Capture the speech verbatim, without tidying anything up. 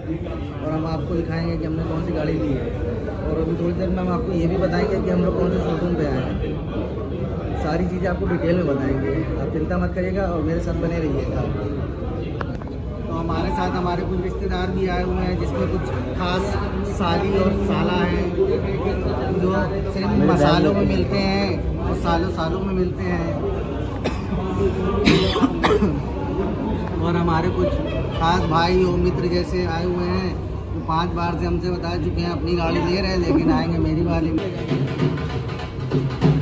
और हम आपको दिखाएंगे कि हमने कौन सी गाड़ी ली है। और अभी थोड़ी देर में हम आपको ये भी बताएंगे कि हम लोग कौन से शोरूम पे आए हैं। सारी चीज़ें आपको डिटेल में बताएंगे, आप चिंता मत करिएगा और मेरे साथ बने रहिएगा। तो हमारे साथ हमारे कुछ रिश्तेदार भी आए हुए हैं, जिसमें कुछ खास साली और साला हैं जो सिर्फ मसालों में मिलते हैं और सालों सालों में मिलते हैं। और हमारे कुछ खास भाई और मित्र जैसे आए हुए हैं जो पांच बार से हमसे बता चुके हैं अपनी गाड़ी ले रहे हैं, लेकिन आएंगे मेरी वाली में।